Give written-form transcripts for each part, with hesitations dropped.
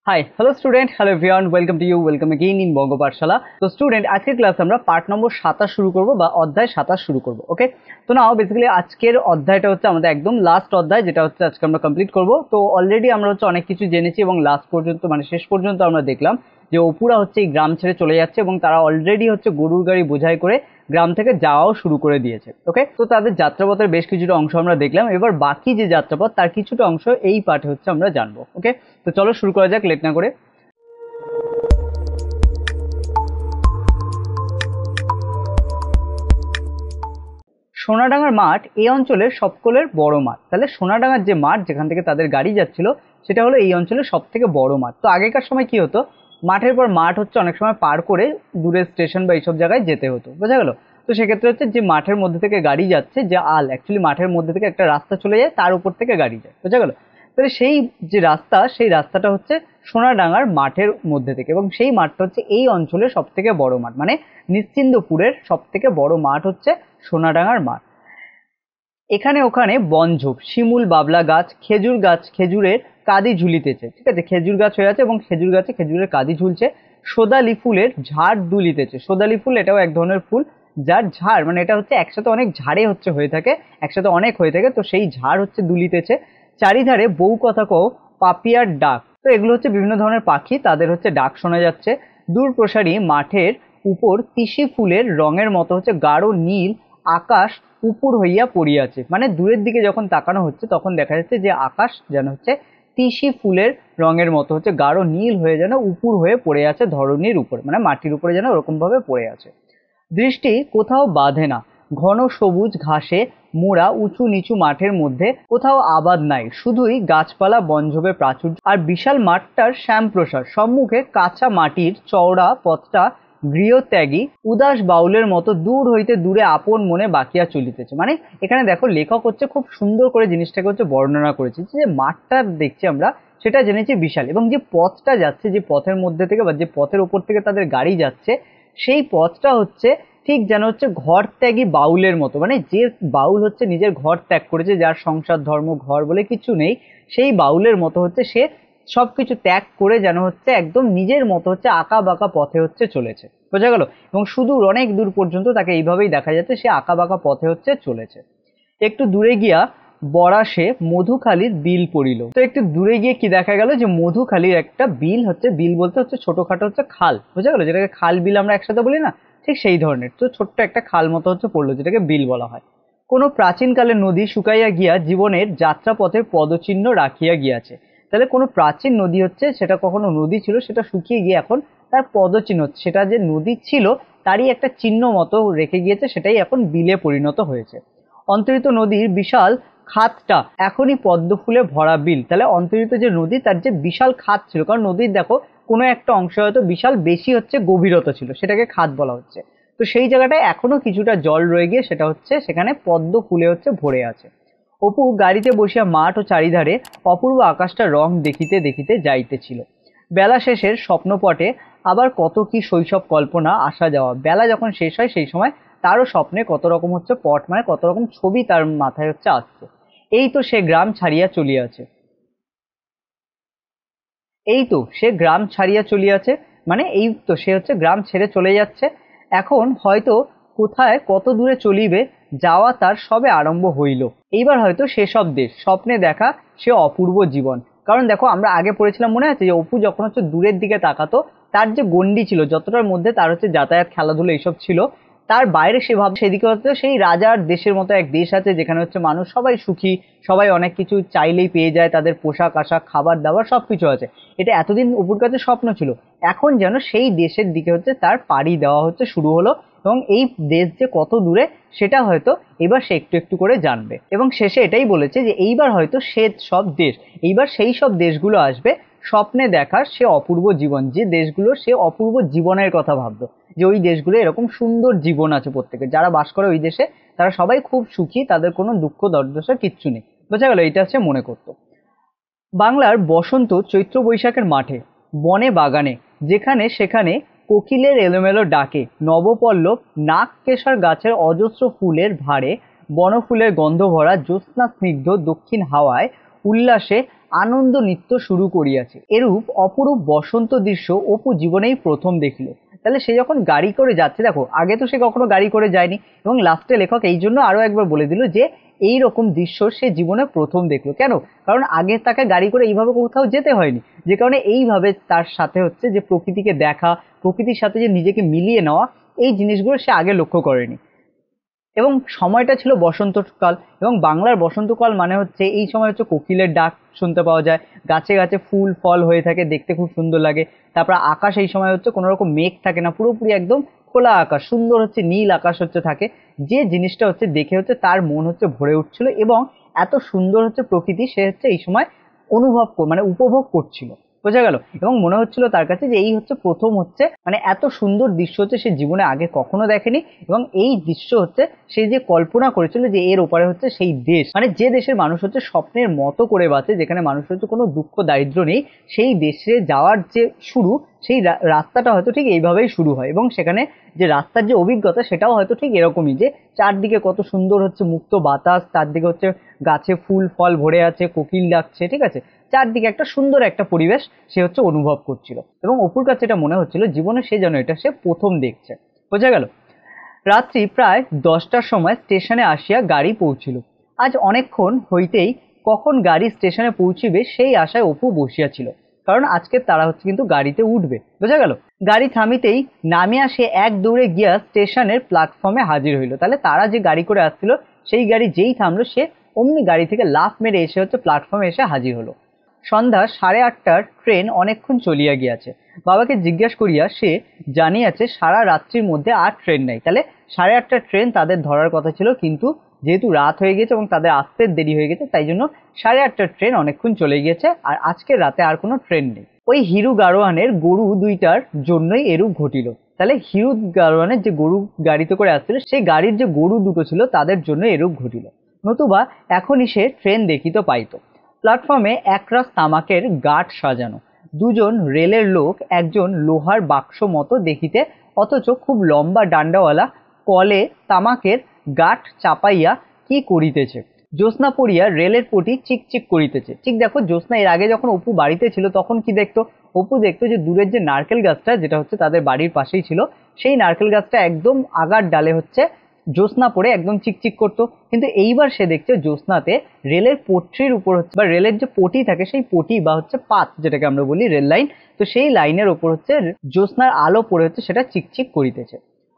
High hello student, hello everyone, welcome to you, welcome again in Banga Pathshala. তো student, আজকের ক্লাসে আমরা পার্ট নম্বর 27 শুরু করব বা অধ্যায় 27 শুরু করব। ওকে, তো নাও বেসিক্যালি আজকের অধ্যায়টা হচ্ছে আমাদের একদম লাস্ট অধ্যায়, যেটা হচ্ছে আজকে আমরা কমপ্লিট করব। তো অলরেডি আমরা হচ্ছে অনেক কিছু জেনেছি এবং লাস্ট পর্যন্ত মানে শেষ পর্যন্ত আমরা দেখলাম যে অপুরা হচ্ছে এই গ্রাম ছেড়ে চলে যাচ্ছে এবং তারা অলরেডি হচ্ছে গরুর গাড়ি বোঝাই করে গ্রাম থেকে যাওয়াও শুরু করে দিয়েছে। ওকে, তো তাদের যাত্রাপথের বেশ কিছুটা অংশ আমরা দেখলাম। এবার বাকি যে যাত্রাপথ তার কিছুটা অংশ এই পাঠে হচ্ছে আমরা জানবো। ওকে, তো চলো শুরু করা যাক লেট না করে। সোনাডাঙ্গার মাঠ এই অঞ্চলের সকলের বড় মাঠ। তাহলে সোনাডাঙ্গার যে মাঠ যেখান থেকে তাদের গাড়ি যাচ্ছিল সেটা হলো এই অঞ্চলের সব থেকে বড় মাঠ। তো আগেকার সময় কি হতো, মাঠের পর মাঠ হচ্ছে অনেক সময় পার করে দূরের স্টেশন বা এইসব জায়গায় যেতে হতো, বোঝা গেল। তো সেক্ষেত্রে হচ্ছে যে মাঠের মধ্যে থেকে গাড়ি যাচ্ছে, যে অ্যাকচুয়ালি মাঠের মধ্যে থেকে একটা রাস্তা চলে যায়, তার উপর থেকে গাড়ি যায়, বোঝা গেল। তাহলে সেই যে রাস্তা, সেই রাস্তাটা হচ্ছে সোনাডাঙ্গার মাঠের মধ্যে থেকে, এবং সেই মাঠটা হচ্ছে এই অঞ্চলের সব থেকে বড় মাঠ, মানে নিশ্চিন্দপুরের সব থেকে বড় মাঠ হচ্ছে সোনাডাঙ্গার মাঠ। এখানে ওখানে বনঝোপ, শিমুল, বাবলা গাছ, খেজুর গাছ, খেজুরের কাঁদি ঝুলিতেছে। ঠিক আছে, খেজুর গাছ হয়ে আছে এবং খেজুর গাছে খেজুরের কাঁদি ঝুলছে। সোদালি ফুলের ঝাড় দুলিতেছে। সোদালি ফুল এটাও এক ধরনের ফুল, যার ঝাড় মানে এটা হচ্ছে একসাথে অনেক ঝাড়ে হচ্ছে হয়ে থাকে, একসাথে অনেক হয়ে থাকে, তো সেই ঝাড় হচ্ছে দুলিতেছে। চারিধারে বউ কথা কও পাপিয়ার ডাক। তো এগুলো হচ্ছে বিভিন্ন ধরনের পাখি, তাদের হচ্ছে ডাক শোনা যাচ্ছে। দূর প্রসারী মাঠের উপর তিসি ফুলের রঙের মতো হচ্ছে গাঢ় নীল আকাশ উপুর হইয়া পড়িয়াছে। মানে দূরের দিকে যখন তাকানো হচ্ছে তখন দেখা যাচ্ছে যে আকাশ যেন হচ্ছে তিসি ফুলের রঙের মতো হচ্ছে গাঢ় নীল হয়ে যেন উপুর হয়ে পড়ে আছে ধরণীর উপর, মানে মাটির উপরে যেন ওরকম ভাবে পড়ে আছে। দৃষ্টি কোথাও বাঁধে না, ঘন সবুজ ঘাসে মোড়া উঁচু নিচু মাঠের মধ্যে কোথাও আবাদ নাই, শুধুই গাছপালা বনঝোপে প্রাচুর্য আর বিশাল মাঠটার শ্যামপ্রসার। সম্মুখে কাঁচা মাটির চওড়া পথটা গৃহত্যাগী উদাস বাউলের মতো দূর হইতে দূরে আপন মনে বাকিয়া চলিতেছে। মানে এখানে দেখো লেখক হচ্ছে খুব সুন্দর করে জিনিসটাকে হচ্ছে বর্ণনা করেছে, যে মাঠটা দেখছি আমরা সেটা জেনেছি বিশাল, এবং যে পথটা যাচ্ছে, যে পথের মধ্যে থেকে বা যে পথের ওপর থেকে তাদের গাড়ি যাচ্ছে, সেই পথটা হচ্ছে ঠিক যেন হচ্ছে ঘর ত্যাগী বাউলের মতো। মানে যে বাউল হচ্ছে নিজের ঘর ত্যাগ করেছে, যার সংসার ধর্ম ঘর বলে কিছু নেই, সেই বাউলের মতো হচ্ছে সে সবকিছু ত্যাগ করে যেন হচ্ছে একদম নিজের মতো হচ্ছে আঁকা বাঁকা পথে হচ্ছে চলেছে, বোঝা গেল। এবং সুদূর অনেক দূর পর্যন্ত তাকে এইভাবেই দেখা যাচ্ছে, সে আঁকা বাঁকা পথে হচ্ছে চলেছে। একটু দূরে গিয়া বরাসে মধুখালীর বিল পড়িল। তো একটু দূরে গিয়ে কি দেখা গেল, যে মধুখালীর একটা বিল হচ্ছে, বিল বলতে হচ্ছে ছোটখাটো হচ্ছে খাল, বোঝা গেল, যেটাকে খাল বিল আমরা একসাথে বলি না, ঠিক সেই ধরনের। তো ছোট্ট একটা খাল মতো হচ্ছে পড়লো, যেটাকে বিল বলা হয়। কোনো প্রাচীনকালের নদী শুকাইয়া গিয়া জীবনের যাত্রাপথের পদচিহ্ন রাখিয়া গিয়াছে। তাহলে কোনো প্রাচীন নদী হচ্ছে, সেটা কখনো নদী ছিল, সেটা শুকিয়ে গিয়ে এখন তার পদচিহ্ন, সেটা যে নদী ছিল তারই একটা চিহ্ন মতো রেখে গিয়েছে, সেটাই এখন বিলে পরিণত হয়েছে। অন্তরিত নদীর বিশাল খাতটা এখনই পদ্ম ফুলে ভরা বিল। তাহলে অন্তরিত যে নদী, তার যে বিশাল খাত ছিল, কারণ নদীর দেখো কোনো একটা অংশ হয়তো বিশাল বেশি হচ্ছে গভীরতা ছিল, সেটাকে খাত বলা হচ্ছে। তো সেই জায়গাটায় এখনো কিছুটা জল রয়ে গিয়ে সেটা হচ্ছে সেখানে পদ্ম ফুলে হচ্ছে ভরে আছে। অপু গাড়িতে বসিয়া মাঠ ও চারিধারে অপূর্ব আকাশটা রং দেখিতে দেখিতে যাইতেছিল। বেলা শেষের স্বপ্নপটে আবার কত কি শৈশব কল্পনা আসা যাওয়া। বেলা যখন শেষ হয় সেই সময় তারও স্বপ্নে কত রকম হচ্ছে পট, মানে কত রকম ছবি তার মাথায় হচ্ছে আসছে। এই তো সে গ্রাম ছাড়িয়া চলিয়াছে, এই তো সে গ্রাম ছাড়িয়া চলিয়াছে, মানে এই তো সে হচ্ছে গ্রাম ছেড়ে চলে যাচ্ছে। এখন হয়তো কোথায় কত দূরে চলিবে, যাওয়া তার সবে আরম্ভ হইল। এইবার হয়তো সেসব দেশ স্বপ্নে দেখা সে অপূর্ব জীবন। কারণ দেখো আমরা আগে পড়েছিলাম, মনে আছে যে অপু যখন হচ্ছে দূরের দিকে তাকাতো, তার যে গন্ডি ছিল যতটার মধ্যে তার হচ্ছে যাতায়াত খেলাধুলো এইসব ছিল, তার বাইরে সে ভাব সেদিকে হচ্ছে সেই রাজার দেশের মতো এক দেশ আছে, যেখানে হচ্ছে মানুষ সবাই সুখী, সবাই অনেক কিছু চাইলেই পেয়ে যায়, তাদের পোশাক আশাক খাবার দাবার সবকিছু আছে। এটা এতদিন অপুর কাছে স্বপ্ন ছিল, এখন যেন সেই দেশের দিকে হচ্ছে তার পাড়ি দেওয়া হচ্ছে শুরু হলো, এবং এই দেশ যে কত দূরে সেটা হয়তো এবার সে একটু একটু করে জানবে। এবং শেষে এটাই বলেছে যে এইবার হয়তো সে সব দেশ, এইবার সেই সব দেশগুলো আসবে স্বপ্নে দেখার সে অপূর্ব জীবন, যে দেশগুলো সে অপূর্ব জীবনের কথা ভাবতো, যে ওই দেশগুলো এরকম সুন্দর জীবন আছে, প্রত্যেকের যারা বাস করে ওই দেশে তারা সবাই খুব সুখী, তাদের কোনো দুঃখ দুর্দশা কিচ্ছু নেই, বোঝা গেল, এটা হচ্ছে মনে করতো। বাংলার বসন্ত চৈত্র বৈশাখের মাঠে বনে বাগানে যেখানে সেখানে কোকিলের এলোমেলো ডাকে, নবপল্লব নাক কেশর গাছের অজস্র ফুলের ভারে, বনফুলের গন্ধ ভরা জ্যোৎস্না স্নিগ্ধ দক্ষিণ হাওয়ায় উল্লাসে আনন্দ নৃত্য শুরু করিয়াছে, এরূপ অপরূপ বসন্ত দৃশ্য অপু জীবনেই প্রথম দেখিল। তাহলে সে যখন গাড়ি করে যাচ্ছে, দেখো আগে তো সে কখনো গাড়ি করে যায়নি, এবং লাস্টে লেখক এই জন্য আরো একবার বলে দিল যে এই রকম দৃশ্য সে জীবনে প্রথম দেখলো। কেন? কারণ আগে তাকে গাড়ি করে এইভাবে কোথাও যেতে হয়নি, যে কারণে এইভাবে তার সাথে হচ্ছে যে প্রকৃতিকে দেখা, প্রকৃতির সাথে যে নিজেকে মিলিয়ে নেওয়া, এই জিনিসগুলো সে আগে লক্ষ্য করেনি। এবং সময়টা ছিল বসন্তকাল, এবং বাংলার বসন্তকাল মানে হচ্ছে এই সময় হচ্ছে কোকিলের ডাক শুনতে পাওয়া যায়, গাছে গাছে ফুল ফল হয়ে থাকে, দেখতে খুব সুন্দর লাগে। তারপর আকাশ এই সময় হচ্ছে কোনো রকম মেঘ থাকে না, পুরোপুরি একদম খোলা আকাশ, সুন্দর হচ্ছে নীল আকাশ হচ্ছে থাকে, যে জিনিসটা হচ্ছে দেখে হচ্ছে তার মন হচ্ছে ভরে উঠছিল, এবং এত সুন্দর হচ্ছে প্রকৃতি সে হচ্ছে এই সময় মানে উপভোগ করছিল। বোঝা গেল? এবং মনে হচ্ছিল তার কাছে যে এই হচ্ছে প্রথম হচ্ছে মানে এত সুন্দর দৃশ্য হচ্ছে সে জীবনে আগে কখনো দেখেনি, এবং এই দৃশ্য হচ্ছে সে যে কল্পনা করেছিল যে এর ওপারে হচ্ছে সেই দেশ, মানে যে দেশের মানুষ হচ্ছে স্বপ্নের মতো করে বাঁচে, যেখানে মানুষের হচ্ছে কোনো দুঃখ দারিদ্র নেই, সেই দেশে যাওয়ার যে শুরু, সেই রাস্তাটা হয়তো ঠিক এইভাবেই শুরু হয়, এবং সেখানে যে রাস্তার যে অভিজ্ঞতা সেটাও হয়তো ঠিক এরকমই, যে চারদিকে কত সুন্দর হচ্ছে মুক্ত বাতাস, তার দিকে হচ্ছে গাছে ফুল ফল ভরে আছে, কোকিল ডাকছে, ঠিক আছে, চারদিকে একটা সুন্দর একটা পরিবেশ সে হচ্ছে অনুভব করছিল, এবং অপুর কাছে এটা মনে হচ্ছিল জীবনে সে যেন এটা সে প্রথম দেখছে। বোঝা গেল? রাত্রি প্রায় 10টার সময় স্টেশনে আসিয়া গাড়ি পৌঁছিল। আজ অনেকক্ষণ হইতেই কখন গাড়ি স্টেশনে পৌঁছিবে সেই আশায় অপু বসিয়াছিল, কারণ আজকে তারা হচ্ছে কিন্তু গাড়িতে উঠবে। বোঝা গেল? গাড়ি থামিতেই নামিয়া সে এক দৌড়ে গিয়া স্টেশনের প্ল্যাটফর্মে হাজির হইল। তাহলে তারা যে গাড়ি করে আসছিল সেই গাড়ি যেই থামলো, সে অমনি গাড়ি থেকে লাফ মেরে এসে হচ্ছে প্ল্যাটফর্মে এসে হাজির হলো। সন্ধ্যা 8:30টার ট্রেন অনেকক্ষণ চলিয়া গিয়াছে। বাবাকে জিজ্ঞাসা করিয়া সে জানিয়াছে সারা রাত্রির মধ্যে আর ট্রেন নাই। তাহলে 8:30টার ট্রেন তাদের ধরার কথা ছিল, কিন্তু যেহেতু রাত হয়ে গেছে এবং তাদের আসতে দেরি হয়ে গেছে, তাই জন্য 8:30টার ট্রেন অনেকক্ষণ চলে গিয়েছে, আর আজকে রাতে আর কোনো ট্রেন নেই। ওই হিরু গাড়োয়ানের গরু দুইটার জন্যই এরূপ ঘটিল। তাহলে হিরু গাড়োয়ানের যে গরু গাড়িতে করে আসছিল, সেই গাড়ির যে গরু দুটো ছিল তাদের জন্য এরূপ ঘটিল, নতুবা এখনই সে ট্রেন দেখিতে পাইত। প্ল্যাটফর্মে একরাশ তামাকের গাঁট সাজানো, দুজন রেলের লোক একজন লোহার বাক্স মতো দেখিতে, অথচ খুব লম্বা ডান্ডাওয়ালা কলে তামাকের গাঁট চাপাইয়া কি করিতেছে। জ্যোৎস্না পড়িয়া রেলের পটি চিকচিক করিতেছে। ঠিক দেখো, জ্যোৎস্না এর আগে যখন অপু বাড়িতে ছিল তখন কি দেখতো? অপু দেখতো যে দূরের যে নারকেল গাছটা, যেটা হচ্ছে তাদের বাড়ির পাশেই ছিল, সেই নারকেল গাছটা একদম আগার ডালে হচ্ছে জ্যোৎস্না পড়ে একদম চিকচিক করতো। কিন্তু এইবার সে দেখছে জ্যোৎস্নাতে রেলের পট্রির উপর হচ্ছে, বা রেলের যে পটি থাকে সেই পটি বা হচ্ছে পাত যেটাকে আমরা বলি রেল লাইন, তো সেই লাইনের ওপর হচ্ছে জ্যোৎস্নার আলো পড়ে হচ্ছে সেটা চিকচিক করিতেছে।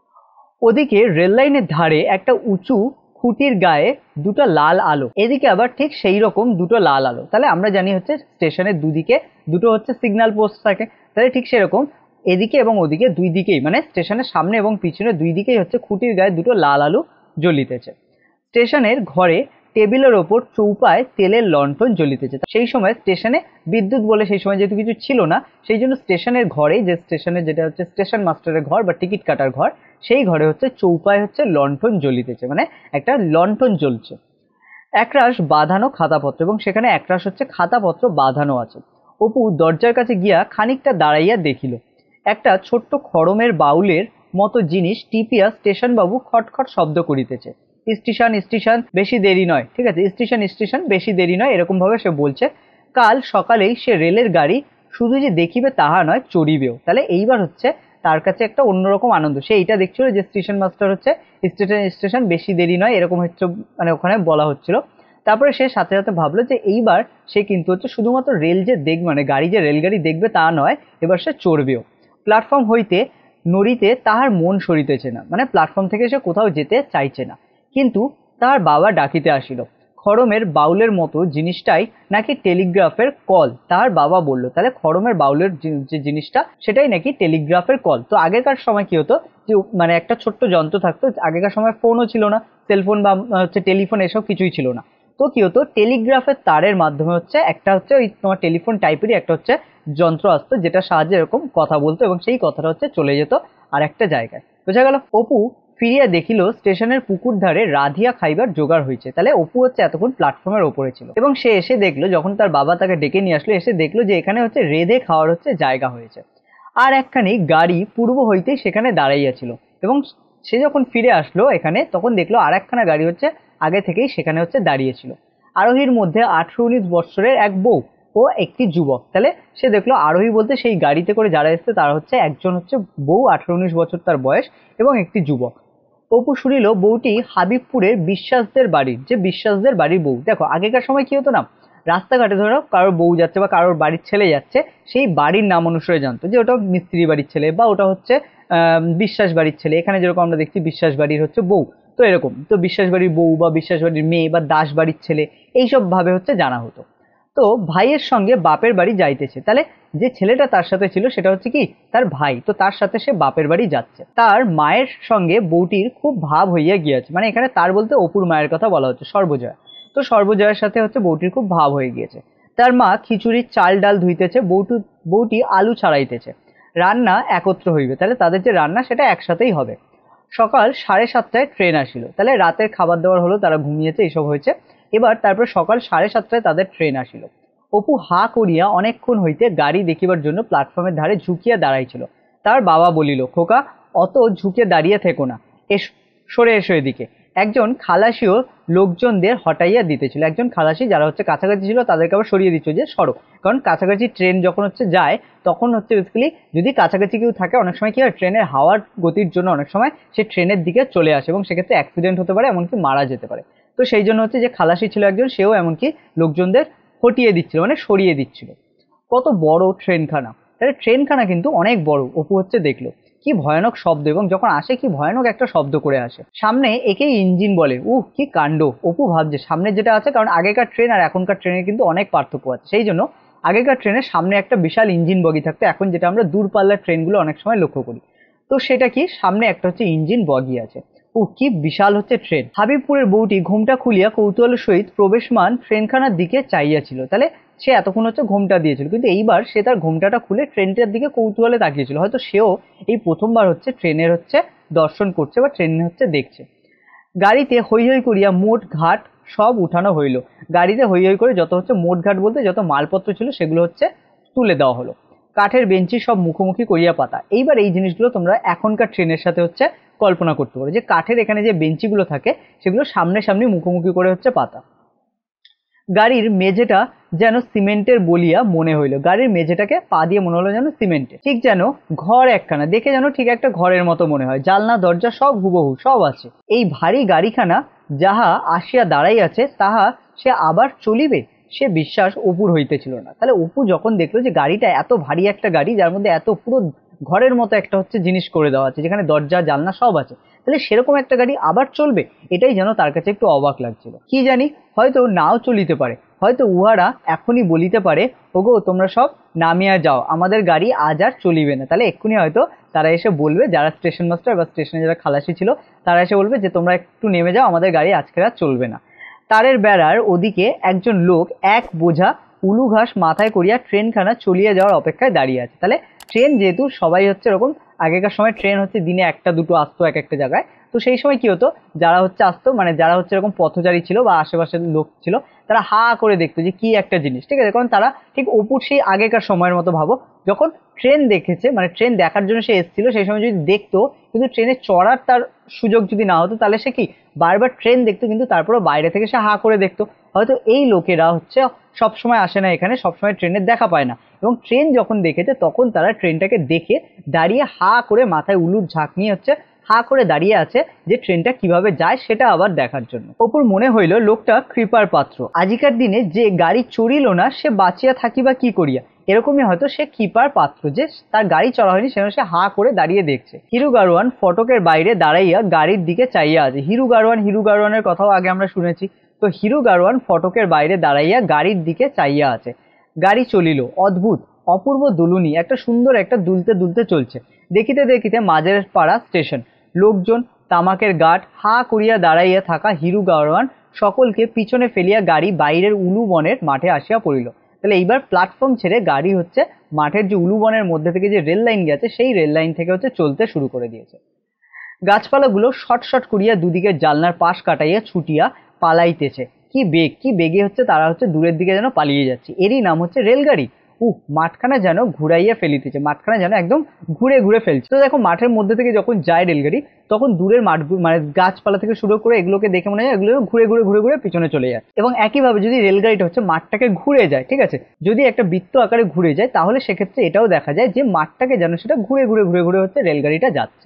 ওদিকে রেল লাইনের ধারে একটা উঁচু খুঁটির গায়ে দুটো লাল আলো, এদিকে আবার ঠিক সেই রকম দুটো লাল আলো। তাহলে আমরা জানি হচ্ছে স্টেশনের দুদিকে দুটো হচ্ছে সিগন্যাল পোস্ট থাকে, তাহলে ঠিক সেরকম এদিকে এবং ওদিকে দুই দিকেই, মানে স্টেশনের সামনে এবং পিছনে দুই দিকেই হচ্ছে খুঁটির গায়ে দুটো লাল আলো জ্বলিতেছে। স্টেশনের ঘরে টেবিলের ওপর চৌপায় তেলের লণ্ঠন জ্বলিতেছে। সেই সময় স্টেশনে বিদ্যুৎ বলে সেই সময় যেহেতু কিছু ছিল না, সেই জন্য স্টেশনের ঘরে, যে স্টেশনের যেটা হচ্ছে স্টেশন মাস্টারের ঘর বা টিকিট কাটার ঘর, সেই ঘরে হচ্ছে চৌপায় হচ্ছে লণ্ঠন জ্বলিতেছে, মানে একটা লণ্ঠন জ্বলছে। একরাশ বাঁধানো খাতাপত্র, এবং সেখানে একরাশ হচ্ছে খাতাপত্র বাঁধানো আছে। অপু দরজার কাছে গিয়া খানিকটা দাঁড়াইয়া দেখিল, একটা ছোট্ট খড়মের বাউলের মতো জিনিস টিপিয়া স্টেশন বাবু খটখট শব্দ করিতেছে। স্টেশন স্টেশন বেশি দেরি নয়, ঠিক আছে, স্টেশন স্টেশন বেশি দেরি নয়, এরকম ভাবে সে বলছে। কাল সকালেই সে রেলের গাড়ি শুধু যে দেখিবে তাহা নয়, চড়িবেও। তাহলে এইবার হচ্ছে তার কাছে একটা অন্যরকম আনন্দ, সে এইটা দেখছিল যে স্টেশন মাস্টার হচ্ছে স্টেশন স্টেশন বেশি দেরি নয় এরকম হচ্ছে, মানে ওখানে বলা হচ্ছিল। তারপরে সে সাথে সাথে ভাবলো যে এইবার সে কিন্তু হচ্ছে শুধুমাত্র রেল যে দেখবে, মানে গাড়ি যে রেলগাড়ি দেখবে তা নয়, এবার সে চড়বেও। প্ল্যাটফর্ম হইতে নড়িতে তাহার মন সরিতেছে না, মানে প্ল্যাটফর্ম থেকে সে কোথাও যেতে চাইছে না। কিন্তু তাহার বাবা ডাকিতে আসিল। খড়মের বাউলের মতো জিনিসটাই নাকি টেলিগ্রাফের কল, তাহার বাবা বলল। তাহলে খড়মের বাউলের যে জিনিসটা সেটাই নাকি টেলিগ্রাফের কল। তো আগেকার সময় কি হতো, যে মানে একটা ছোট্ট যন্ত্র থাকতো, আগেকার সময় ফোনও ছিল না, সেলফোন বা হচ্ছে টেলিফোন এসব কিছুই ছিল না। তো কি হতো, টেলিগ্রাফের তারের মাধ্যমে হচ্ছে একটা হচ্ছে ওই তোমার টেলিফোন টাইপেরই একটা হচ্ছে যন্ত্র আসতো, যেটা সাহায্যে এরকম কথা বলতো, এবং সেই কথাটা হচ্ছে চলে যেত আর একটা জায়গায়। বোঝা গেল? অপু ফিরিয়া দেখিল স্টেশনের পুকুর ধারে রাধিয়া খাইবার জোগাড় হয়েছে। তাহলে অপু হচ্ছে এতক্ষণ প্ল্যাটফর্মের ওপরে ছিল, এবং সে এসে দেখলো, যখন তার বাবা তাকে ডেকে নিয়ে আসলো, এসে দেখলো যে এখানে হচ্ছে রেঁধে খাওয়ার হচ্ছে জায়গা হয়েছে। আর একখানি গাড়ি পূর্ব হইতেই সেখানে দাঁড়াইয়াছিল, এবং সে যখন ফিরে আসলো এখানে, তখন দেখলো আর একখানা গাড়ি হচ্ছে আগে থেকেই সেখানে হচ্ছে দাঁড়িয়েছিল। আরোহীর মধ্যে 18-19 বৎসরের এক বউ, ও একটি যুবক। তাহলে সে দেখলো আরোহী বলতে সেই গাড়িতে করে যারা এসছে তারা হচ্ছে একজন হচ্ছে বউ, 18-19 বছর তার বয়স, এবং একটি যুবক। অপু শুনিল বউটি হাবিবপুরের বিশ্বাসদের বাড়ির, যে বিশ্বাসদের বাড়ির বউ। দেখো আগেকার সময় কি হতো না, রাস্তাঘাটে ধরো কারোর বউ যাচ্ছে বা কারোর বাড়ির ছেলে যাচ্ছে, সেই বাড়ির নাম অনুসারে জানতো যে ওটা মিস্ত্রি বাড়ির ছেলে বা ওটা হচ্ছে বিশ্বাস বাড়ির ছেলে। এখানে যেরকম আমরা দেখছি বিশ্বাস বাড়ির হচ্ছে বউ, তো এরকম তো বিশ্বাস বাড়ির বউ বা বিশ্বাস বাড়ির মেয়ে বা দাস বাড়ির ছেলে, এইসব ভাবে হচ্ছে জানা হতো। তো ভাইয়ের সঙ্গে বাপের বাড়ি যাইতেছে, তাহলে যে ছেলেটা তার সাথে ছিল সেটা হচ্ছে কি তার ভাই, তো তার সাথে সে বাপের বাড়ি যাচ্ছে। তার মায়ের সঙ্গে বউটির খুব ভাব হইয়া গিয়াছে, মানে এখানে তার বলতে অপুর মায়ের কথা বলা হচ্ছে, সর্বজয়া। তো সর্বজয়ের সাথে হচ্ছে বউটির খুব ভাব হয়ে গিয়েছে। তার মা খিচুড়ির চাল ডাল ধুইতেছে, বউটি আলু ছাড়াইতেছে। রান্না একত্র হইবে, তাহলে তাদের যে রান্না সেটা একসাথেই হবে। সকাল 7:30টায় ট্রেন আসিল, তাহলে রাতের খাবার দাবার হলো, তারা ঘুমিয়েছে, এইসব হয়েছে। এবার তারপর সকাল 7:30টায় তাদের ট্রেন আসিল। অপু হা করিয়া অনেকক্ষণ হইতে গাড়ি দেখিবার জন্য প্ল্যাটফর্মের ধারে ঝুঁকিয়া দাঁড়াইছিল। তার বাবা বলিল, খোকা অত ঝুঁকে দাঁড়িয়ে থেকো না, সরে এসো এদিকে। একজন খালাসিও লোকজনদের হটাইয়া দিতেছিল, একজন খালাসি যারা হচ্ছে কাছাকাছি ছিল তাদেরকে আবার সরিয়ে দিচ্ছ যে সরো, কারণ কাছাকাছি ট্রেন যখন হচ্ছে যায় তখন হচ্ছে বেসিক্যালি যদি কাছাকাছি কেউ থাকে অনেক সময় কি হয়, ট্রেনের হাওয়ার গতির জন্য অনেক সময় সে ট্রেনের দিকে চলে আসে এবং সেক্ষেত্রে অ্যাক্সিডেন্ট হতে পারে, এমনকি মারা যেতে পারে। তো সেই জন্য হচ্ছে যে খালাসি ছিল একজন, সেও এমনকি লোকজনদের হটিয়ে দিচ্ছিল, মানে সরিয়ে দিচ্ছিল। কত বড় ট্রেনখানা, তাহলে ট্রেনখানা কিন্তু অনেক বড়। অপু হচ্ছে দেখলো কি ভয়ানক শব্দ, এবং যখন আসে কি ভয়ানক একটা শব্দ করে আসে। সামনে একেই ইঞ্জিন বলে, কি কাণ্ড। অপু ভাবছে সামনে যেটা আছে, কারণ আগেকার ট্রেন আর এখনকার ট্রেনের কিন্তু অনেক পার্থক্য আছে, সেই জন্য আগেকার ট্রেনের সামনে একটা বিশাল ইঞ্জিন বগি থাকতো, এখন যেটা আমরা দূরপাল্লার ট্রেনগুলো অনেক সময় লক্ষ্য করি, তো সেটা কি সামনে একটা হচ্ছে ইঞ্জিন বগি আছে। কি বিশাল হচ্ছে ট্রেন। হাবিবপুরের বউটি ঘুমটা খুলিয়া কৌতূহলের সহিত প্রবেশমান ট্রেনখানার দিকে চাইয়াছিল, তাহলে সে এতক্ষণ হচ্ছে ঘোমটা দিয়েছিল, কিন্তু এইবার সে তার ঘোমটাটা খুলে ট্রেনটার দিকে কৌতূহলে তাকিয়েছিল, হয়তো সেও এই প্রথমবার হচ্ছে ট্রেনের হচ্ছে দর্শন করছে বা ট্রেন হচ্ছে দেখছে। গাড়িতে হৈ হৈ করিয়া মোট ঘাট সব উঠানো হইল, গাড়িতে হৈ হৈ করে যত হচ্ছে মোট ঘাট বলতে যত মালপত্র ছিল সেগুলো হচ্ছে তুলে দেওয়া হলো। কাঠের বেঞ্চি সব মুখোমুখি করিয়া পাতা। এইবার এই জিনিসগুলো তোমরা এখনকার ট্রেনের সাথে হচ্ছে কল্পনা করতে পারো, যে কাঠের এখানে যে বেঞ্চিগুলো থাকে সেগুলো সামনাসামনি মুখোমুখি করে হচ্ছে পাতা। গাড়ির মেঝেটা যেন সিমেন্টের বলিয়া মনে হইল, গাড়ির মেঝেটাকে পা দিয়ে মনে হলো যেন সিমেন্টের, ঠিক যেন ঘর একখানা, দেখে যেন ঠিক একটা ঘরের মতো মনে হয়, জানলা দরজা সব হুবহু সব আছে। এই ভারী গাড়িখানা যাহা আসিয়া দাঁড়াইয়াছে তাহা সে আবার চলিবে, সে বিশ্বাস অপুর হইতেছিল না। তাহলে অপু যখন দেখলো যে গাড়িটা এত ভারী একটা গাড়ি, যার মধ্যে এত পুরো ঘরের মতো একটা হচ্ছে জিনিস করে দেওয়া আছে, যেখানে দরজা জানলা সব আছে, তাহলে সেরকম একটা গাড়ি আবার চলবে, এটাই যেন তার কাছে একটু অবাক লাগছিল। কি জানি হয়তো নাও চলিতে পারে, হয়তো উহারা এখনই বলিতে পারে, ওগো তোমরা সব নামিয়া যাও, আমাদের গাড়ি আজ আর চলিবে না। তাহলে এক্ষুনি হয়তো তারা এসে বলবে, যারা স্টেশন মাস্টার বা স্টেশনে যারা খালাসি ছিল তারা এসে বলবে যে তোমরা একটু নেমে যাও, আমাদের গাড়ি আজকে আর চলবে না। তারের বেড়ার ওদিকে একজন লোক এক বোঝা উলু ঘাস মাথায় করিয়া ট্রেনখানা চলিয়ে যাওয়ার অপেক্ষায় দাঁড়িয়ে আছে। তাহলে ট্রেন যেহেতু সবাই হচ্ছে এরকম, আগেকার সময় ট্রেন হচ্ছে দিনে একটা দুটো আসতো এক একটা জায়গায়, তো সেই সময় কি হতো, যারা হচ্ছে আসতো মানে যারা হচ্ছে এরকম পথচারী ছিল বা আশেপাশের লোক ছিল, তারা হা করে দেখতো যে কি একটা জিনিস, ঠিক আছে, কারণ তারা ঠিক অপুর সেই আগেকার সময়ের মতো ভাবো, যখন ট্রেন দেখেছে মানে ট্রেন দেখার জন্য সে এসেছিল, সেই সময় যদি দেখতো কিন্তু ট্রেনে চড়ার তার সুযোগ যদি না হতো, তাহলে সে কি বারবার ট্রেন দেখতো, কিন্তু তারপরও বাইরে থেকে সে হা করে দেখতো। হয়তো এই লোকেরা হচ্ছে সবসময় আসে না এখানে, সবসময় ট্রেনের দেখা পায় না, এবং ট্রেন যখন দেখেছে তখন তারা ট্রেনটাকে দেখে দাঁড়িয়ে হা করে মাথায় উলুর ঝাঁক নিয়ে হচ্ছে হা করে দাঁড়িয়ে আছে, যে ট্রেনটা কিভাবে যায় সেটা আবার দেখার জন্য। অপুর মনে হইল লোকটা কৃপার পাত্র, আজিকার দিনে যে গাড়ি চড়িল না সে বাঁচিয়া থাকিবা কি করিয়া, এরকমই হয়তো সে কৃপার পাত্র যে তার গাড়ি চড়া হয়নি, সেজন্য সে হা করে দাঁড়িয়ে দেখছে। হিরু গাড়োয়ান ফটকের বাইরে দাঁড়াইয়া গাড়ির দিকে চাইয়া আছে। হিরু গাড়োয়ানের কথাও আগে আমরা শুনেছি, তো হিরু গাড়োয়ান ফটকের বাইরে দাঁড়াইয়া গাড়ির দিকে চাইয়া আছে। গাড়ি চলিল, অদ্ভুত অপূর্ব দুলুনি, একটা সুন্দর একটা দুলতে দুলতে চলছে। দেখিতে দেখিতে মাঝের পাড়া স্টেশন, লোকজন তামাকের গাঁট, হা করিয়া দাঁড়াইয়া থাকা হিরু গাড়োয়ান সকলকে পিছনে ফেলিয়া গাড়ি বাইরের উলু বনের মাঠে আসিয়া পড়িল। তাহলে এইবার প্ল্যাটফর্ম ছেড়ে গাড়ি হচ্ছে মাঠের যে উলু বনের মধ্যে থেকে যে রেল লাইন গেছে সেই রেল লাইন থেকে হচ্ছে চলতে শুরু করে দিয়েছে। গাছপালাগুলো শট শট করিয়া দুদিকের জানলার পাশ কাটাইয়া ছুটিয়া পালাইতেছে। কি বেগে হচ্ছে তারা হচ্ছে দূরের দিকে যেন পালিয়ে যাচ্ছে, এরই নাম হচ্ছে রেলগাড়ি। মাঠখানা যেন ঘুরাইয়া ফেলিতেছে, মাঠখানা যেন একদম ঘুরে ঘুরে ফেলছে। তো দেখো মাঠের মধ্যে থেকে যখন যায় রেলগাড়ি তখন দূরের মাঠ মানে গাছপালা থেকে শুরু করে এগুলোকে দেখে মনে হয় এগুলো ঘুরে ঘুরে ঘুরে ঘুরে পিছনে চলে যায়। এবং একইভাবে যদি রেলগাড়িটা হচ্ছে মাঠটাকে ঘুরে যায়, ঠিক আছে, যদি একটা বৃত্ত আকারে ঘুরে যায় তাহলে সেক্ষেত্রে এটাও দেখা যায় যে মাঠটাকে যেন সেটা ঘুরে ঘুরে ঘুরে ঘুরে হচ্ছে রেলগাড়িটা যাচ্ছে।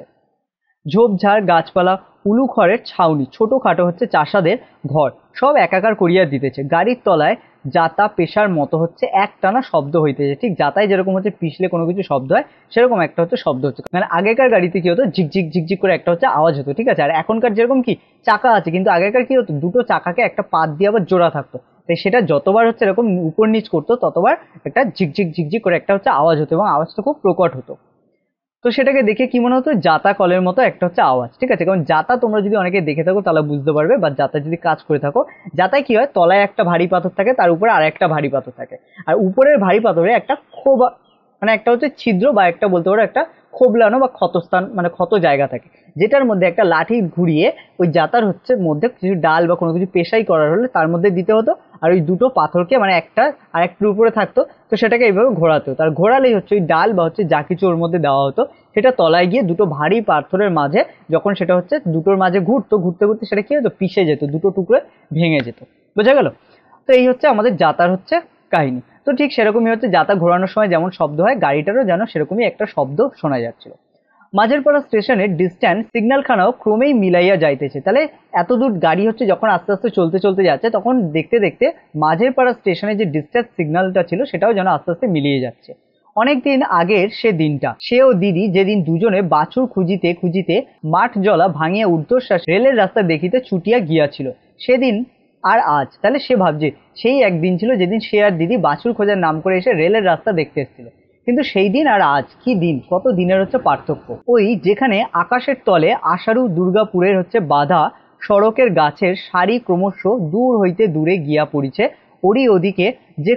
ঝোপঝাড় গাছপালা উলু খড়ের ছাউনি ছোটখাটো হচ্ছে চাষাদের ঘর সব একাকার করিয়া দিতেছে। গাড়ির তলায় যাতা পেশার মতো হচ্ছে একটানা শব্দ হইতেছে। ঠিক যাতায় যেরকম হচ্ছে পিছলে কোনো কিছু শব্দ হয় সেরকম একটা হচ্ছে শব্দ হচ্ছে। মানে আগেকার গাড়িতে কি হতো, ঝিকঝিক ঝিকঝিক করে একটা হচ্ছে আওয়াজ হতো, ঠিক আছে। আর এখনকার যেরকম কি চাকা আছে, কিন্তু আগেকার কি হতো দুটো চাকাকে একটা পাত দিয়ে আবার জোড়া থাকতো, তাই সেটা যতবার হচ্ছে এরকম উপর নিচ করতো ততবার একটা ঝিকঝিক ঝিকঝিক করে একটা হচ্ছে আওয়াজ হতো এবং আওয়াজটা খুব প্রকট হতো। তো সেটাকে দেখে কি মনে হতো, জাতা কলের মতো একটা হচ্ছে আওয়াজ, ঠিক আছে। কারণ জাতা তোমরা যদি অনেকে দেখে থাকো তাহলে বুঝতে পারবে, বা জাতা যদি কাজ করে থাকো, জাতায় কি হয় তলায় একটা ভারী পাথর থাকে, তার উপরে আর একটা ভারী পাথর থাকে, আর উপরের ভারী পাথরে একটা খোবা মানে একটা হচ্ছে ছিদ্র বা একটা বলতে পারো একটা খোবলানো বা ক্ষতস্থান মানে ক্ষত জায়গা থাকে, যেটার মধ্যে একটা লাঠি ঘুরিয়ে ওই জাতার হচ্ছে মধ্যে কিছু ডাল বা কোনো কিছু পেশাই করার হলে তার মধ্যে দিতে হতো, আর ওই দুটো পাথরকে মানে একটা আর একটার উপরে থাকতো, তো সেটাকে এইভাবে ঘোরাতো। তার ঘোরালেই হচ্ছে ওই ডাল বা হচ্ছে যা কিছু ওর মধ্যে দেওয়া হতো সেটা তলায় গিয়ে দুটো ভারী পাথরের মাঝে যখন সেটা হচ্ছে দুটোর মাঝে ঘুরতো, ঘুরতে ঘুরতে সেটা কি হতো পিষে যেত, দুটো টুকরো ভেঙে যেত। বোঝা গেল? তো এই হচ্ছে আমাদের জাতার হচ্ছে কাহিনী। তো ঠিক সেরকমই হচ্ছে জাতা ঘোরানোর সময় যেমন শব্দ হয় গাড়িটারও যেন সেরকমই একটা শব্দ শোনা যাচ্ছিল। মাঝেরপাড়া স্টেশনের ডিস্ট্যান্স সিগন্যালখানাও ক্রমেই মিলাইয়া যাইতেছে। তাহলে এত দূর গাড়ি হচ্ছে যখন আস্তে আস্তে চলতে চলতে যাচ্ছে তখন দেখতে দেখতে মাঝেরপাড়া স্টেশনের যে ডিস্ট্যান্স সিগন্যালটা ছিল সেটাও যেন আস্তে আস্তে মিলিয়ে যাচ্ছে। অনেকদিন আগের সে দিনটা, সে ও দিদি যেদিন দুজনে বাছুর খুঁজিতে খুঁজিতে মাঠ জলা ভাঙিয়া ঊর্ধ্বশ্বাস রেলের রাস্তা দেখিতে ছুটিয়া গিয়াছিল সেদিন আর আজ। তাহলে সে ভাবছে সেই একদিন ছিল যেদিন সে আর দিদি বাছুর খোঁজার নাম করে এসে রেলের রাস্তা দেখতে এসেছিল, কিন্তু সেই দিন আর আজ কি দিন, কত দিনের হচ্ছে পার্থক্য। ওই যেখানে আকাশের তলে আষাঢ়ু দুর্গাপুরের হচ্ছে বাধা সড়কের গাছের সারি ক্রমশ দূর হইতে দূরে গিয়া পড়িছে, ওরই ওদিকে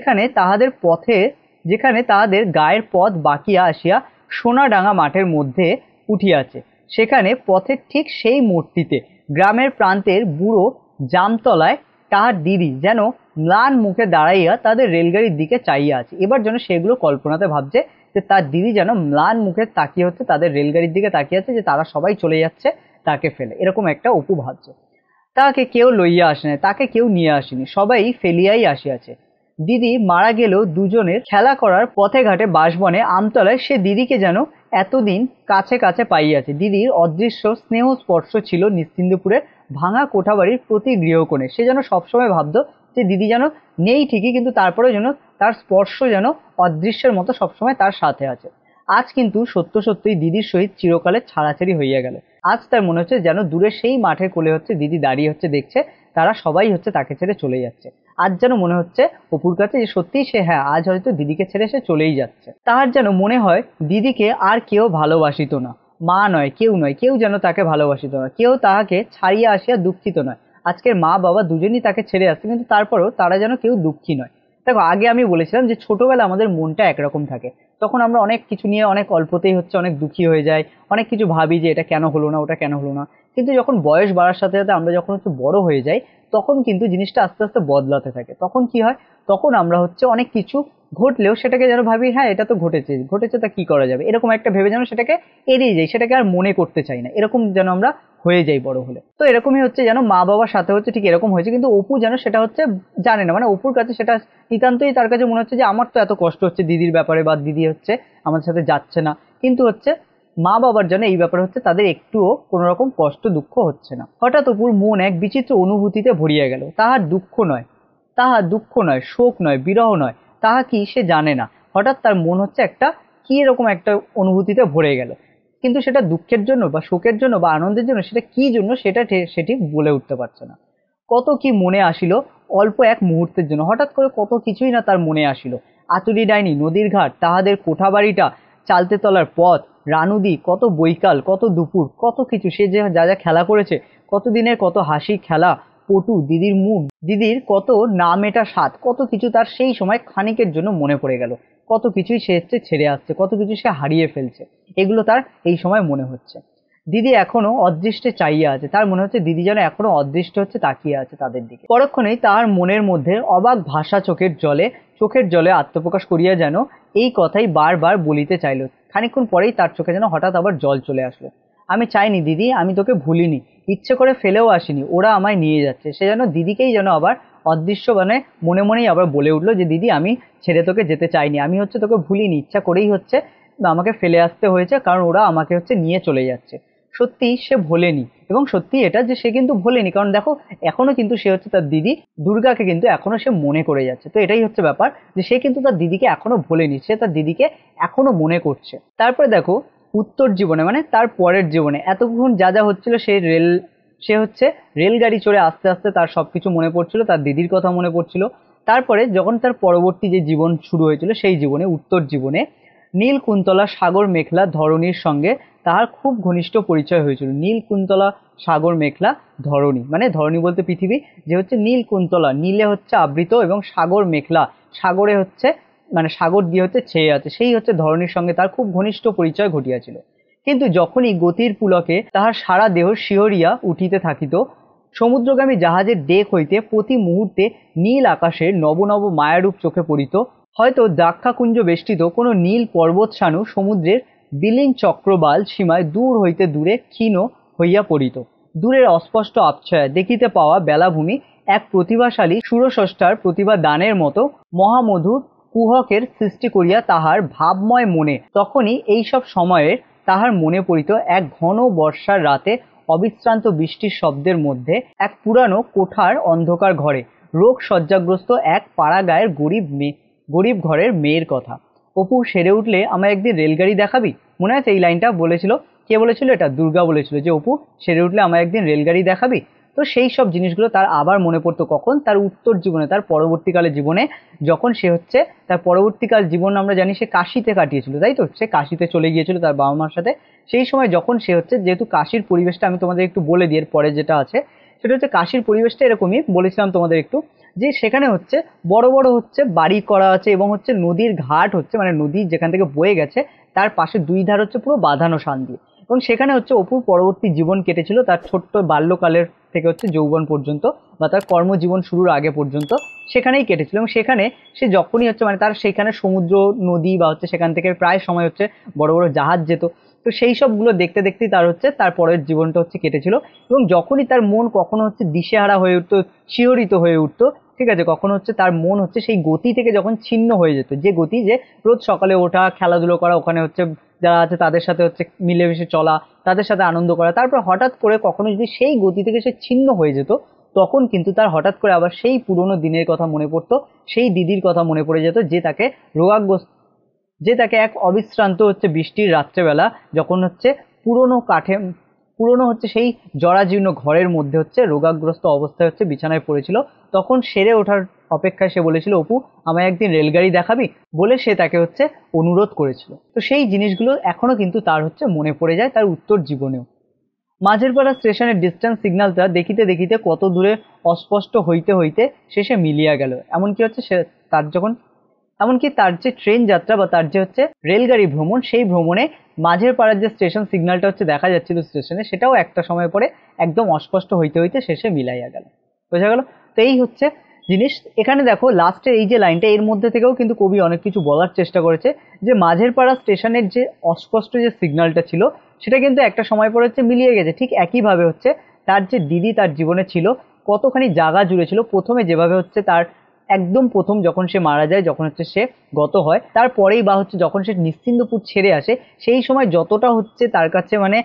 যেখানে তাহাদের গায়ের পথ বাকিয়া আসিয়া সোনাডাঙ্গা মাঠের মধ্যে উঠিয়াছে, সেখানে পথের ঠিক সেই মোড়টিতে গ্রামের প্রান্তের বুড়ো জামতলায় তাহার দিদি যেন ম্লান মুখে দাঁড়াইয়া তাদের রেলগাড়ির দিকে চাইয়া আছে। এবার যেন সেগুলো কল্পনাতে ভাবছে যে তার দিদি যেন ম্লান মুখে তাকিয়ে হচ্ছে তাদের রেলগাড়ির দিকে তাকিয়ে আছে, যে তারা সবাই চলে যাচ্ছে তাকে ফেলে, এরকম একটা অপু ভাবছে। তাকে কেউ লইয়া আসে নাই, তাকে কেউ নিয়ে আসেনি, সবাই ফেলিয়াই আসিয়াছে। দিদি মারা গেলেও দুজনের খেলা করার পথে ঘাটে বাসবনে আমতলায় সে দিদিকে যেন এতদিন কাছে কাছে পাইয়াছে। দিদির অদৃশ্য স্নেহ স্পর্শ ছিল নিশ্চিন্দপুরের ভাঙা কোঠাবাড়ির প্রতি গৃহকোণে। সে যেন সবসময় ভাবতো যে দিদি যেন নেই ঠিকই, কিন্তু তারপরেও যেন তার স্পর্শ যেন অদৃশ্যের মতো সবসময় তার সাথে আছে। আজ কিন্তু সত্য সত্যই দিদির সহিত চিরকালে ছাড়াছাড়ি হইয়া গেল। আজ তার মনে হচ্ছে যেন দূরে সেই মাঠের কোলে হচ্ছে দিদি দাঁড়িয়ে হচ্ছে দেখছে তারা সবাই হচ্ছে তাকে ছেড়ে চলে যাচ্ছে। আজ যেন মনে হচ্ছে অপুর কাছে যে সত্যিই সে হ্যাঁ আজ হয়তো দিদিকে ছেড়ে সে চলেই যাচ্ছে। তাহার যেন মনে হয় দিদিকে আর কেউ ভালোবাসিত না, মা নয় কেউ নয়, কেউ যেন তাকে ভালোবাসিত না, কেউ তাহাকে ছাড়িয়া আসিয়া দুঃখিত নয়। আজকের মা বাবা দুজনই তাকে ছেড়ে আসছে, কিন্তু তারপরেও তারা যেন কেউ দুঃখী নয়। দেখো আগে আমি বলেছিলাম যে ছোটবেলা আমাদের মনটা একরকম থাকে, তখন আমরা অনেক কিছু নিয়ে অনেক অল্পতেই হচ্ছে অনেক দুঃখী হয়ে যাই, অনেক কিছু ভাবি যে এটা কেন হলো না ওটা কেন হলো না। কিন্তু যখন বয়স বাড়ার সাথে সাথে আমরা যখন হচ্ছে বড় হয়ে যাই তখন কিন্তু জিনিসটা আস্তে আস্তে বদলাতে থাকে। তখন কি হয়, তখন আমরা হচ্ছে অনেক কিছু ঘটলেও সেটাকে যেন ভাবি হ্যাঁ এটা তো ঘটেছে ঘটেছে তা কি করা যাবে, এরকম একটা ভেবে যেন সেটাকে এড়িয়ে যাই, সেটাকে আর মনে করতে চাই না, এরকম যেন আমরা হয়ে যাই বড় হলে। তো এরকমই হচ্ছে যেন মা বাবার সাথে হচ্ছে ঠিক এরকম হয়েছে, কিন্তু অপু যেন সেটা হচ্ছে জানে না। মানে অপুর কাছে সেটা নিতান্তই তার কাছে মনে হচ্ছে যে আমার তো এত কষ্ট হচ্ছে দিদির ব্যাপারে, বা দিদি হচ্ছে আমার সাথে যাচ্ছে না, কিন্তু হচ্ছে মা বাবার জন্য এই ব্যাপারে হচ্ছে তাদের একটুও কোনো রকম কষ্ট দুঃখ হচ্ছে না। হঠাৎ অপুর মন এক বিচিত্র অনুভূতিতে ভরিয়া গেল। তাহার দুঃখ নয় শোক নয় বিরহ নয়, তাহা কি সে জানে না। হঠাৎ তার মন হচ্ছে একটা কি এরকম একটা অনুভূতিতে ভরে গেল, কিন্তু সেটা দুঃখের জন্য বা শোকের জন্য বা আনন্দের জন্য সেটা কি জন্য সেটা সে ঠিক বলে উঠতে পারছে না। কত কি মনে আসিল অল্প এক মুহূর্তের জন্য, হঠাৎ করে কত কিছুই না তার মনে আসিল। আতুরি ডাইনি, নদীর ঘাট, তাহাদের কোঠাবাড়িটা, চালতে তলার পথ, রানুদি, কত বৈকাল, কত দুপুর, কত কিছু সে যে যা যা খেলা করেছে, কত দিনের কত হাসি খেলা, পটু, দিদির মুখ, দিদির কত না মেটা স্বাদ, কত কিছু তার সেই সময় খানিকের জন্য মনে পড়ে গেল। কত কিছুই সে হচ্ছে ছেড়ে আসছে, কত কিছু সে হারিয়ে ফেলছে, এগুলো তার এই সময় মনে হচ্ছে। দিদি এখনো অদৃষ্টে চাইয়া আছে, তার মনে হচ্ছে দিদি যেন এখনো অদৃষ্ট হচ্ছে তাকিয়ে আছে তাদের দিকে। পরক্ষণেই তার মনের মধ্যে অবাক ভাষা চোখের জলে আত্মপ্রকাশ করিয়া যেন এই কথাই বারবার বলিতে চাইল। খানিকক্ষণ পরেই তার চোখে যেন হঠাৎ আবার জল চলে আসলো। আমি চাইনি দিদি, আমি তোকে ভুলিনি, ইচ্ছে করে ফেলেও আসিনি, ওরা আমায় নিয়ে যাচ্ছে। সে যেন দিদিকেই যেন আবার অদৃশ্য মানে মনে মনেই আবার বলে উঠলো যে দিদি আমি ছেড়ে তোকে যেতে চাইনি, আমি হচ্ছে তোকে ভুলিনি, ইচ্ছা করেই হচ্ছে আমাকে ফেলে আসতে হয়েছে, কারণ ওরা আমাকে হচ্ছে নিয়ে চলে যাচ্ছে। সত্যি সে ভোলেনি, এবং সত্যি এটা যে সে কিন্তু ভোলেনি, কারণ দেখো এখনো কিন্তু সে হচ্ছে তার দিদি দুর্গাকে কিন্তু এখনো সে মনে করে যাচ্ছে। তো এটাই হচ্ছে ব্যাপার, যে সে কিন্তু তার দিদিকে এখনো ভোলেনি, সে তার দিদিকে এখনো মনে করছে। তারপরে দেখো উত্তর জীবনে মানে তার পরের জীবনে এতক্ষণ যা যা হচ্ছিল, সে হচ্ছে রেলগাড়ি চড়ে আস্তে আস্তে তার সবকিছু মনে পড়ছিল, তার দিদির কথা মনে পড়ছিল। তারপরে যখন তার পরবর্তী যে জীবন শুরু হয়েছিল সেই জীবনে, উত্তর জীবনে, নীল কুন্তলা সাগর মেঘলা ধরণীর সঙ্গে তাহার খুব ঘনিষ্ঠ পরিচয় হয়েছিল। নীল কুন্তলা সাগর মেঘলা ধরণী মানে ধরণী বলতে পৃথিবী, যে হচ্ছে নীল কুন্তলা নীলে হচ্ছে আবৃত, এবং সাগর মেঘলা সাগরে হচ্ছে মানে সাগর দিয়ে হচ্ছে ছেয়ে আছে, সেই হচ্ছে ধরণীর সঙ্গে তার খুব ঘনিষ্ঠ পরিচয় ঘটিয়াছিল। কিন্তু যখনই গতির পুলকে তাহার সারা দেহ শিহরিয়া উঠিতে থাকিত, সমুদ্রগামী জাহাজের ডেক হইতে প্রতি মুহূর্তে নীল আকাশের নব নব মায়ারূপ চোখে পড়িত। হয়তো দ্রাক্ষাকুঞ্জ বেষ্টিত কোনো নীল পর্বতসানু সমুদ্রের বিলীন চক্রবাল সীমায় দূর হইতে দূরে ক্ষীণ হইয়া পড়িত। দূরের অস্পষ্ট আবছায়া দেখিতে পাওয়া বেলাভূমি এক প্রতিভাশালী সুরস্রষ্টার প্রতিভা দানের মতো মহামধুর কুহকের সৃষ্টি করিয়া তাহার ভাবময় মনে। তখনই এইসব সময়ের তাহার মনে পড়িত এক ঘন বর্ষার রাতে অবিশ্রান্ত বৃষ্টির শব্দের মধ্যে এক পুরানো কোঠার অন্ধকার ঘরে রোগ শয্যাগ্রস্ত এক পাড়াগাঁয়ের গরিব ঘরের মেয়ের কথা। অপু সেরে উঠলে আমায় একদিন রেলগাড়ি দেখাবি। মনে আছে এই লাইনটা বলেছিল, কে বলেছিল? এটা দুর্গা বলেছিল, যে অপু সেরে উঠলে আমায় একদিন রেলগাড়ি দেখাবি। তো সেই সব জিনিসগুলো তার আবার মনে পড়তো কখন, তার উত্তর জীবনে, তার পরবর্তীকালে জীবনে, যখন সে হচ্ছে তার পরবর্তীকাল জীবন আমরা জানি সে কাশিতে কাটিয়েছিল, তাই তো? সে কাশিতে চলে গিয়েছিল তার বাবা মার সাথে। সেই সময় যখন সে হচ্ছে, যেহেতু কাশির পরিবেশটা আমি তোমাদের একটু বলে দিই, এর পরে যেটা আছে সেটা হচ্ছে কাশির পরিবেশটা এরকমই বলেছিলাম তোমাদের একটু, যে সেখানে হচ্ছে বড় বড় হচ্ছে বাড়ি করা আছে, এবং হচ্ছে নদীর ঘাট হচ্ছে মানে নদী যেখান থেকে বয়ে গেছে তার পাশে দুই ধার হচ্ছে পুরো বাঁধানো শান দিয়ে, এবং সেখানে হচ্ছে অপুর পরবর্তী জীবন কেটেছিল, তার ছোট্ট বাল্যকালের থেকে হচ্ছে যৌবন পর্যন্ত বা তার কর্মজীবন শুরুর আগে পর্যন্ত সেখানেই কেটেছিল। এবং সেখানে সে যখনই হচ্ছে মানে তার সেখানে সমুদ্র নদী বা হচ্ছে সেখান থেকে প্রায় সময় হচ্ছে বড় বড় জাহাজ যেত, তো সেই সবগুলো দেখতে দেখতেই তার হচ্ছে তার পরের জীবনটা হচ্ছে কেটেছিল। এবং যখনই তার মন কখনো হচ্ছে দিশেহারা হয়ে উঠতো, শিহরিত হয়ে উঠতো, ঠিক আছে, কখনো হচ্ছে তার মন হচ্ছে সেই গতি থেকে যখন ছিন্ন হয়ে যেত, যে গতি যে রোজ সকালে ওঠা, খেলাধুলো করা, ওখানে হচ্ছে যারা আছে তাদের সাথে হচ্ছে মিলেমিশে চলা, তাদের সাথে আনন্দ করা, তারপর হঠাৎ করে কখনো যদি সেই গতি থেকে সে ছিন্ন হয়ে যেত, তখন কিন্তু তার হঠাৎ করে আবার সেই পুরোনো দিনের কথা মনে পড়তো, সেই দিদির কথা মনে পড়ে যেত, যে তাকে রোগাগ্রস্ত, যে তাকে এক অবিশ্রান্ত হচ্ছে বৃষ্টির রাত্রেবেলা যখন হচ্ছে পুরোনো কাঠে পুরোনো হচ্ছে সেই জরাজীর্ণ ঘরের মধ্যে হচ্ছে রোগাগ্রস্ত অবস্থায় হচ্ছে বিছানায় পড়েছিল, তখন সেরে ওঠার অপেক্ষায় সে বলেছিল অপু আমায় একদিন রেলগাড়ি দেখাবি, বলে সে তাকে হচ্ছে অনুরোধ করেছিল। তো সেই জিনিসগুলো এখনো কিন্তু তার হচ্ছে মনে পড়ে যায় তার উত্তর জীবনেও। মাঝেরপাড়া স্টেশনের ডিস্টেন্স সিগন্যালটা দেখিতে দেখিতে কত দূরে অস্পষ্ট হইতে হইতে শেষে মিলিয়া গেল। এমনকি হচ্ছে সে তার যখন এমনকি তার যে ট্রেন যাত্রা বা তার যে হচ্ছে রেলগাড়ি ভ্রমণ, সেই ভ্রমণে মাঝের পাড়ার যে স্টেশন সিগন্যালটা হচ্ছে দেখা যাচ্ছিল স্টেশনে, সেটাও একটা সময় পরে একদম অস্পষ্ট হইতে হইতে শেষে মিলাইয়া গেল। বোঝা গেল? তো এই হচ্ছে জিনিস। এখানে দেখো লাস্টের এই যে লাইনটা, এর মধ্যে থেকেও কিন্তু কবি অনেক কিছু বলার চেষ্টা করেছে, যে মাঝের পাড়া স্টেশনের যে অস্পষ্ট যে সিগন্যালটা ছিল সেটা কিন্তু একটা সময় পরে হচ্ছে মিলিয়ে গেছে। ঠিক একইভাবে হচ্ছে তার যে দিদি তার জীবনে ছিল, কতখানি জায়গা জুড়ে ছিল, প্রথমে যেভাবে হচ্ছে তার একদম প্রথম যখন সে মারা যায়, যখন হচ্ছে সে গত হয়, তারপরেই বা হচ্ছে যখন সে নিশ্চিন্দপুর ছেড়ে আসে, সেই সময় যতটা হচ্ছে তার কাছে মানে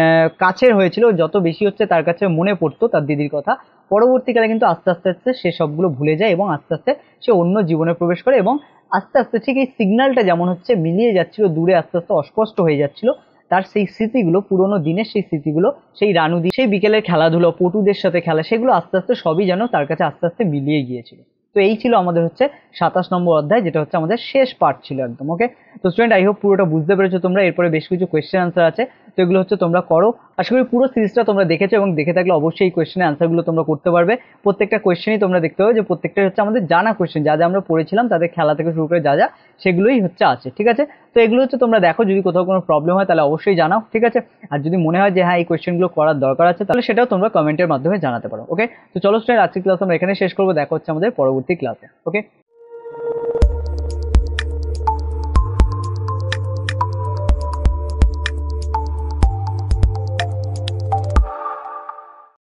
কাছের হয়েছিল, যত বেশি হচ্ছে তার কাছে মনে পড়তো তার দিদির কথা, পরবর্তীকালে কিন্তু আস্তে আস্তে আস্তে সে সবগুলো ভুলে যায় এবং আস্তে আস্তে সে অন্য জীবনে প্রবেশ করে, এবং আস্তে আস্তে ঠিক এই সিগন্যালটা যেমন হচ্ছে মিলিয়ে যাচ্ছিল দূরে, আস্তে আস্তে অস্পষ্ট হয়ে যাচ্ছিল, তার সেই স্মৃতিগুলো, পুরোনো দিনের সেই স্মৃতিগুলো, সেই রানুদি, সেই বিকেলের খেলাধুলো, পটুদের সাথে খেলা, সেগুলো আস্তে আস্তে সবই যেন তার কাছে আস্তে আস্তে মিলিয়ে গিয়েছিল। তো এই ছিল আমাদের হচ্ছে 27 নম্বর অধ্যায়, যেটা হচ্ছে আমাদের শেষ পার্ট ছিল একদম। ওকে, তো স্টুডেন্ট আই হোপ পুরোটা বুঝতে পেরেছো তোমরা। এরপরে বেশ কিছু কোয়েশ্চেন আনসার আছে, তো এগুলো হচ্ছে তোমরা করো। আশা করি পুরো সিরিজটা তোমরা দেখেছো এবং দেখে থাকলে অবশ্যই এই কোয়েশ্চেনের অ্যান্সারগুলো তোমরা করতে পারবে। প্রত্যেকটা কোয়েশ্চেনই তোমরা দেখতে পাবে যে প্রত্যেকটা হচ্ছে আমাদের জানা কোয়েশ্চেন, যা যা আমরা পড়েছিলাম তাদের খেলা থেকে শুরু করে যা যা সেগুলোই হচ্ছে আছে, ঠিক আছে। তো এগুলো হচ্ছে তোমরা দেখো, যদি কোথাও কোনো প্রবলেম হয় তাহলে অবশ্যই জানাও, ঠিক আছে। আর যদি মনে হয় যে হ্যাঁ এই কোয়েশ্চেনগুলো করার দরকার আছে তাহলে সেটাও তোমরা কমেন্টের মাধ্যমে জানাতে পারো। ওকে, তো চলো স্টুডেন্ট, আজকের ক্লাস আমরা এখানে শেষ করবো। দেখা হচ্ছে আমাদের পরবর্তী ক্লাসে। ওকে।